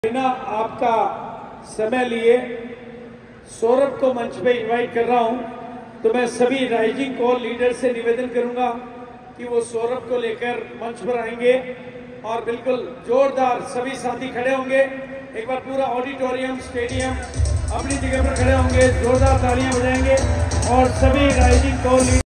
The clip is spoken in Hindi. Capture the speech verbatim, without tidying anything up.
बिना आपका समय लिए सौरभ को मंच पे इनवाइट कर रहा हूं, तो मैं सभी राइजिंग कॉल लीडर से निवेदन करूंगा कि वो सौरभ को लेकर मंच पर आएंगे और बिल्कुल जोरदार सभी साथी खड़े होंगे। एक बार पूरा ऑडिटोरियम स्टेडियम अपनी जगह पर खड़े होंगे, जोरदार तालियां बजाएंगे और सभी राइजिंग कॉल